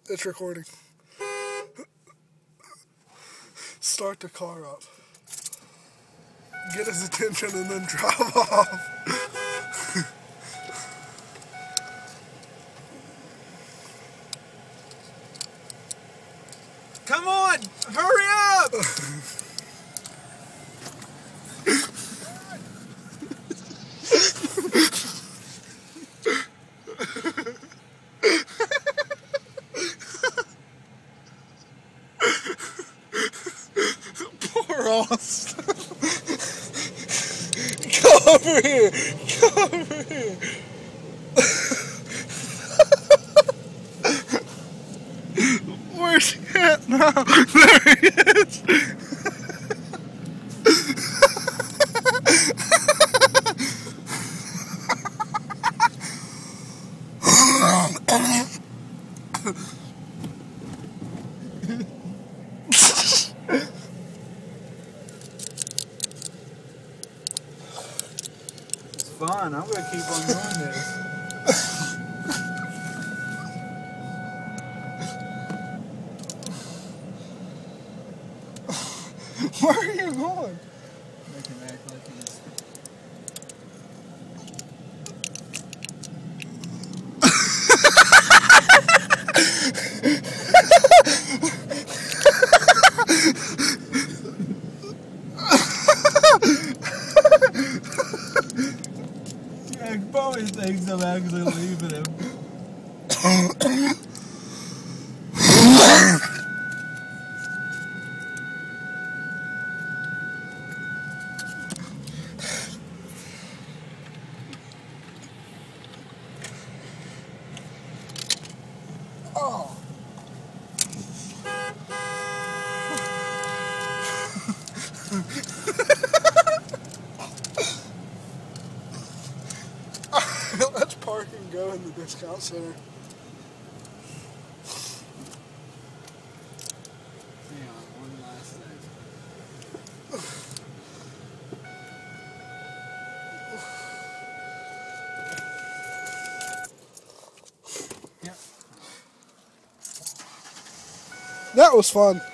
It's recording. Start the car up. Get his attention and then drive off. Come on! Hurry up! Poor Austin. Come over here. Come over here. Where's he at now? There he is. It's fun. I'm gonna keep on doing this. Where are you going? Make him act like he's... He probably thinks I'm actually leaving him. Oh. Let's park and go in the discount center. Hang on, one last thing. That was fun.